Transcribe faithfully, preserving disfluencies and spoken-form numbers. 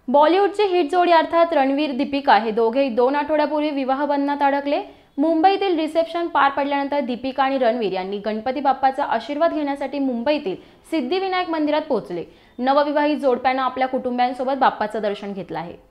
बॉलिवूडची हिट जोडी अर्थात रणवीर दीपिका हे दोघेही दोन आठवड्यापूर्वी विवाह बंधनात अडकले। मुंबईतील रिसेप्शन पार पडल्यानंतर दीपिका आणि रणवीर यांनी गणपती बाप्पाचा आशीर्वाद घेण्यासाठी मुंबईतील सिद्धिविनायक मंदिरात पोहोचले। नवविवाहित जोडप्यानं आपल्या कुटुंबियांसोबत बाप्पाचं दर्शन घेतलं आहे।